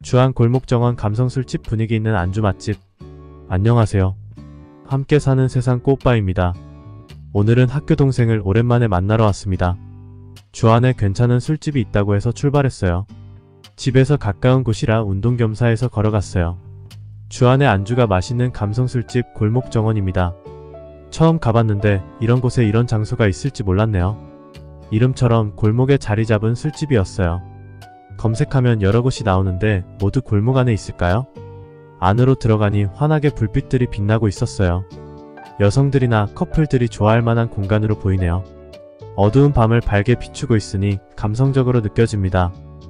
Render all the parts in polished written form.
주안 골목정원 감성술집 분위기 있는 안주 맛집. 안녕하세요. 함께 사는 세상 꼬빠입니다. 오늘은 학교 동생을 오랜만에 만나러 왔습니다. 주안에 괜찮은 술집이 있다고 해서 출발했어요. 집에서 가까운 곳이라 운동 겸사해서 걸어갔어요. 주안의 안주가 맛있는 감성술집 골목정원입니다. 처음 가봤는데 이런 곳에 이런 장소가 있을지 몰랐네요. 이름처럼 골목에 자리 잡은 술집이었어요. 검색하면 여러 곳이 나오는데 모두 골목 안에 있을까요? 안으로 들어가니 환하게 불빛들이 빛나고 있었어요. 여성들이나 커플들이 좋아할 만한 공간으로 보이네요. 어두운 밤을 밝게 비추고 있으니 감성적으로 느껴집니다.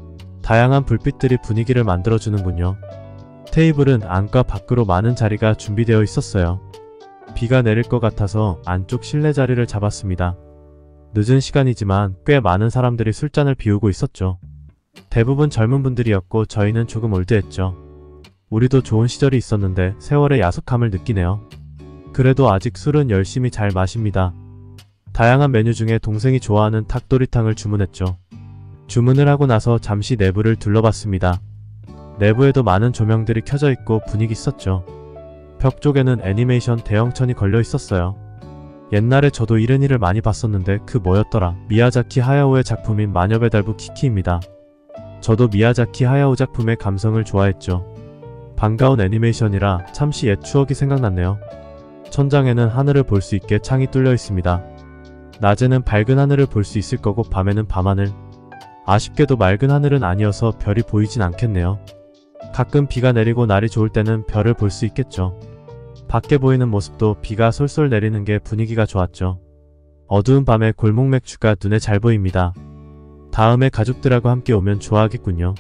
다양한 불빛들이 분위기를 만들어주는군요. 테이블은 안과 밖으로 많은 자리가 준비되어 있었어요. 비가 내릴 것 같아서 안쪽 실내 자리를 잡았습니다. 늦은 시간이지만 꽤 많은 사람들이 술잔을 비우고 있었죠. 대부분 젊은 분들이었고 저희는 조금 올드했죠. 우리도 좋은 시절이 있었는데 세월의 야속함을 느끼네요. 그래도 아직 술은 열심히 잘 마십니다. 다양한 메뉴 중에 동생이 좋아하는 닭도리탕을 주문했죠. 주문을 하고 나서 잠시 내부를 둘러봤습니다. 내부에도 많은 조명들이 켜져 있고 분위기 있었죠. 벽 쪽에는 애니메이션 대형천이 걸려 있었어요. 옛날에 저도 이런 일을 많이 봤었는데 그 뭐였더라. 미야자키 하야오의 작품인 마녀배달부 키키입니다. 저도 미야자키 하야오 작품의 감성을 좋아했죠. 반가운 애니메이션이라 참시 옛 추억이 생각났네요. 천장에는 하늘을 볼 수 있게 창이 뚫려 있습니다. 낮에는 밝은 하늘을 볼 수 있을 거고 밤에는 밤하늘. 아쉽게도 맑은 하늘은 아니어서 별이 보이진 않겠네요. 가끔 비가 내리고 날이 좋을 때는 별을 볼 수 있겠죠. 밖에 보이는 모습도 비가 솔솔 내리는 게 분위기가 좋았죠. 어두운 밤에 골목 맥주가 눈에 잘 보입니다. 다음에 가족들하고 함께 오면 좋아하겠군요.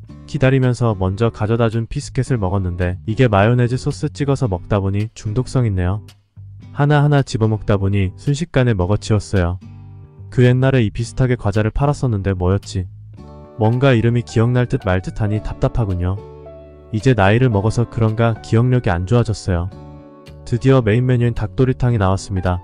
기다리면서 먼저 가져다준 비스켓을 먹었는데 이게 마요네즈 소스 찍어서 먹다 보니 중독성 있네요. 하나하나 집어먹다 보니 순식간에 먹어치웠어요. 그 옛날에 이 비슷하게 과자를 팔았었는데 뭐였지? 뭔가 이름이 기억날 듯 말 듯하니 답답하군요. 이제 나이를 먹어서 그런가 기억력이 안 좋아졌어요. 드디어 메인 메뉴인 닭도리탕이 나왔습니다.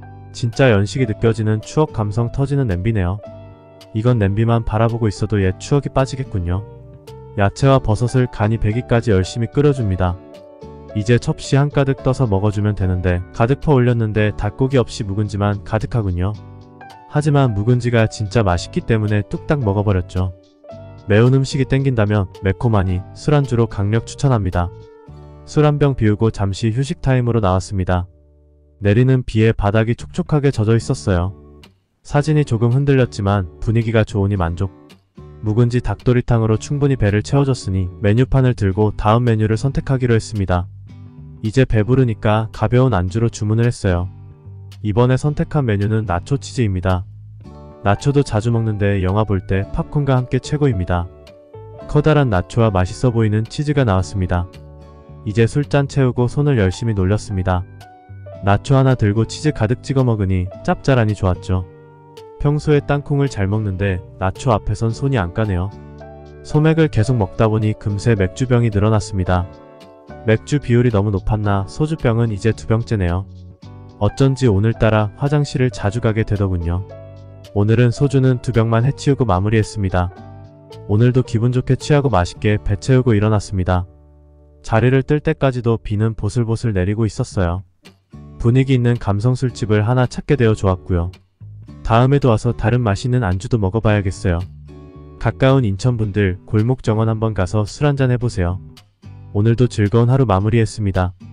진짜 연식이 느껴지는 추억 감성 터지는 냄비네요. 이건 냄비만 바라보고 있어도 옛 추억이 빠지겠군요. 야채와 버섯을 간이 배기까지 열심히 끓여줍니다. 이제 첩시 한가득 떠서 먹어주면 되는데 가득 퍼 올렸는데 닭고기 없이 묵은지만 가득하군요. 하지만 묵은지가 진짜 맛있기 때문에 뚝딱 먹어버렸죠. 매운 음식이 땡긴다면 매콤하니 술안주로 강력 추천합니다. 술 한 병 비우고 잠시 휴식 타임으로 나왔습니다. 내리는 비에 바닥이 촉촉하게 젖어 있었어요. 사진이 조금 흔들렸지만 분위기가 좋으니 만족. 묵은지 닭도리탕으로 충분히 배를 채워줬으니 메뉴판을 들고 다음 메뉴를 선택하기로 했습니다. 이제 배부르니까 가벼운 안주로 주문을 했어요. 이번에 선택한 메뉴는 나초 치즈입니다. 나초도 자주 먹는데 영화 볼 때 팝콘과 함께 최고입니다. 커다란 나초와 맛있어 보이는 치즈가 나왔습니다. 이제 술잔 채우고 손을 열심히 놀렸습니다. 나초 하나 들고 치즈 가득 찍어 먹으니 짭짤하니 좋았죠. 평소에 땅콩을 잘 먹는데 나초 앞에선 손이 안 가네요. 소맥을 계속 먹다 보니 금세 맥주병이 늘어났습니다. 맥주 비율이 너무 높았나 소주병은 이제 2병째네요. 어쩐지 오늘따라 화장실을 자주 가게 되더군요. 오늘은 소주는 2병만 해치우고 마무리했습니다. 오늘도 기분 좋게 취하고 맛있게 배 채우고 일어났습니다. 자리를 뜰 때까지도 비는 보슬보슬 내리고 있었어요. 분위기 있는 감성술집을 하나 찾게 되어 좋았고요. 다음에도 와서 다른 맛있는 안주도 먹어봐야겠어요. 가까운 인천분들 골목정원 한번 가서 술 한잔 해보세요. 오늘도 즐거운 하루 마무리했습니다.